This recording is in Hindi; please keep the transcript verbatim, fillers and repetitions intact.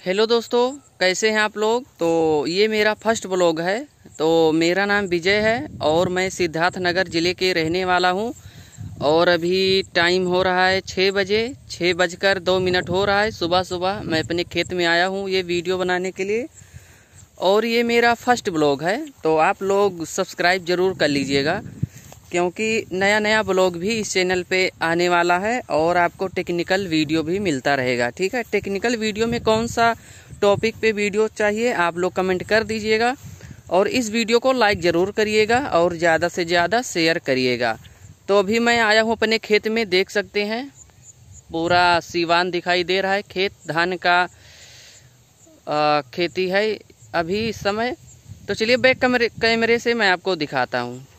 हेलो दोस्तों, कैसे हैं आप लोग। तो ये मेरा फर्स्ट ब्लॉग है। तो मेरा नाम विजय है और मैं सिद्धार्थ नगर ज़िले के रहने वाला हूं। और अभी टाइम हो रहा है छः बजे छः बजकर दो मिनट हो रहा है। सुबह सुबह मैं अपने खेत में आया हूं ये वीडियो बनाने के लिए। और ये मेरा फर्स्ट ब्लॉग है, तो आप लोग सब्सक्राइब ज़रूर कर लीजिएगा, क्योंकि नया नया ब्लॉग भी इस चैनल पे आने वाला है और आपको टेक्निकल वीडियो भी मिलता रहेगा। ठीक है, टेक्निकल वीडियो में कौन सा टॉपिक पे वीडियो चाहिए आप लोग कमेंट कर दीजिएगा। और इस वीडियो को लाइक ज़रूर करिएगा और ज़्यादा से ज़्यादा शेयर करिएगा। तो अभी मैं आया हूँ अपने खेत में, देख सकते हैं पूरा सीवान दिखाई दे रहा है। खेत धान का आ, खेती है अभी इस समय। तो चलिए बैक कैमरे कैमरे से मैं आपको दिखाता हूँ।